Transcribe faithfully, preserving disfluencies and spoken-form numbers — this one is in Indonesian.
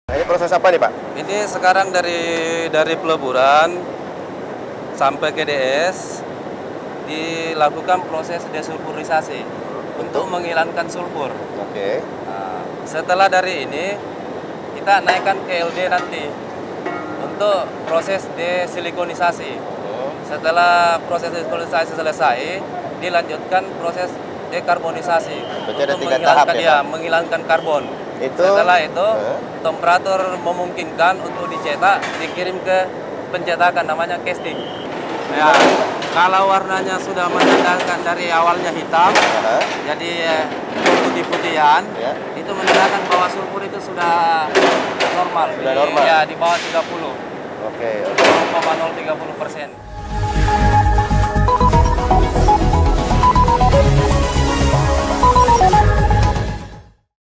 Nah, ini proses apa nih Pak? Ini sekarang dari dari peleburan sampai ke D S dilakukan proses desulfurisasi untuk menghilangkan sulfur. Oke. Nah, setelah dari ini kita naikkan ke L D nanti untuk proses desilikonisasi. Setelah proses desilikonisasi selesai, dilanjutkan proses dekarbonisasi Berarti ada untuk tiga tahap menghilangkan ya, ya, Pak? menghilangkan karbon. Itu, Setelah itu eh? temperatur memungkinkan untuk dicetak, dikirim ke pencetakan namanya casting. Ya, kalau warnanya sudah menandakan dari awalnya hitam, Aha. jadi eh, putih-putihan, Ya. itu menandakan bahwa sulfur itu sudah normal. Sudah di, normal? Ya, di bawah tiga puluh. Oke. nol koma nol tiga puluh persen.